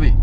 vi.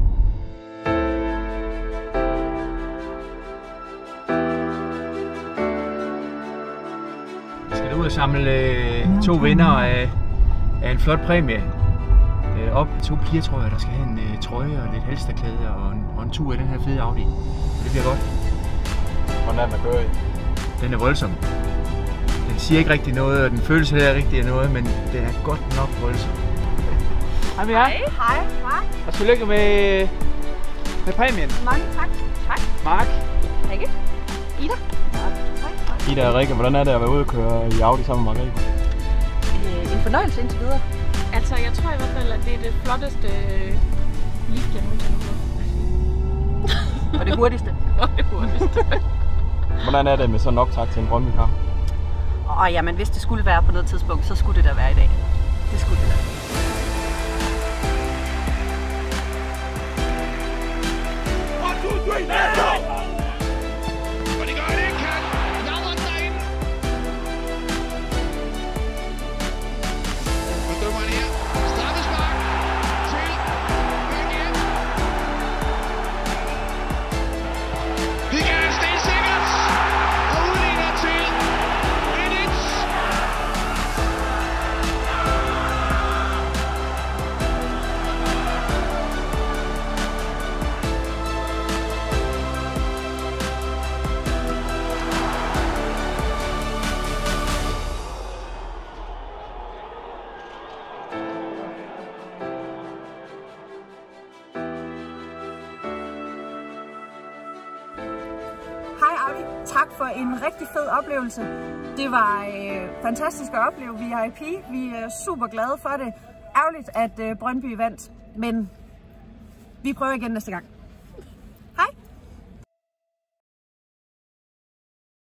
Vi skal ud og samle 2 vinder af en flot præmie. Op 2 piger, tror jeg, der skal have en trøje og lidt halsterklæde og en tur i den her fede Audi. Det bliver godt. Hvordan er den at køre i? Den er voldsom. Den siger ikke rigtig noget, og den føles heller ikke rigtig af noget, men den er godt nok voldsom. Hej med jer. Hej. Og tillykke med præmien. Mange tak. Tak. Mark. Rikke. Ida. Hej. Ida og Rikke, hvordan er det at være ude og køre i Audi sammen med Margrethe? En fornøjelse indtil videre. Altså, jeg tror i hvert fald, at det er det flotteste lift, jeg nogensinde har fået. Og det hurtigste. Og det hurtigste. Hvordan er det med sådan en optakt til en Brøndby-kamp? Jamen, hvis det skulle være på noget tidspunkt, så skulle det da være i dag. Det skulle det da. Tak for en rigtig fed oplevelse. Det var fantastisk at opleve VIP. Vi er super glade for det. Ærgerligt, at Brøndby vandt, men vi prøver igen næste gang.